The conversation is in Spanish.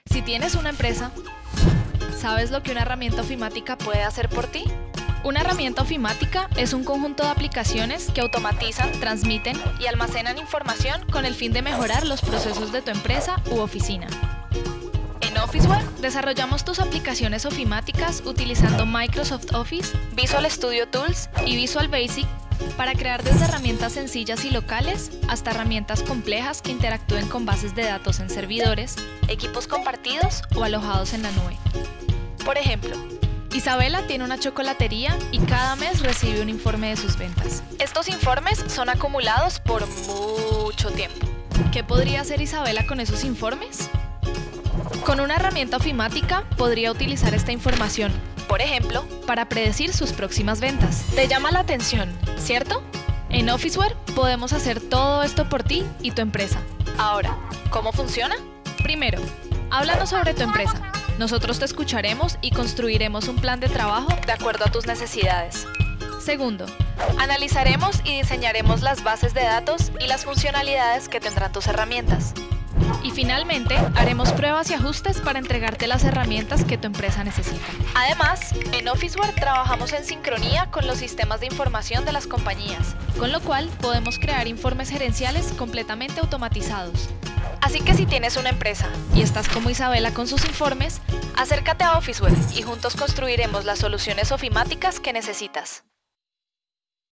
Si tienes una empresa, ¿sabes lo que una herramienta ofimática puede hacer por ti? Una herramienta ofimática es un conjunto de aplicaciones que automatizan, transmiten y almacenan información con el fin de mejorar los procesos de tu empresa u oficina. En Officeware desarrollamos tus aplicaciones ofimáticas utilizando Microsoft Office, Visual Studio Tools y Visual Basic para crear desde herramientas sencillas y locales hasta herramientas complejas que interactúen con bases de datos en servidores, equipos compartidos o alojados en la nube. Por ejemplo, Isabela tiene una chocolatería y cada mes recibe un informe de sus ventas. Estos informes son acumulados por mucho tiempo. ¿Qué podría hacer Isabela con esos informes? Con una herramienta ofimática podría utilizar esta información, por ejemplo, para predecir sus próximas ventas. ¿Te llama la atención, cierto? En Officeware podemos hacer todo esto por ti y tu empresa. Ahora, ¿cómo funciona? Primero, háblanos sobre tu empresa. Nosotros te escucharemos y construiremos un plan de trabajo de acuerdo a tus necesidades. Segundo, analizaremos y diseñaremos las bases de datos y las funcionalidades que tendrán tus herramientas. Y finalmente, haremos pruebas y ajustes para entregarte las herramientas que tu empresa necesita. Además, en Officeware trabajamos en sincronía con los sistemas de información de las compañías, con lo cual podemos crear informes gerenciales completamente automatizados. Así que si tienes una empresa y estás como Isabela con sus informes, acércate a Officeware y juntos construiremos las soluciones ofimáticas que necesitas.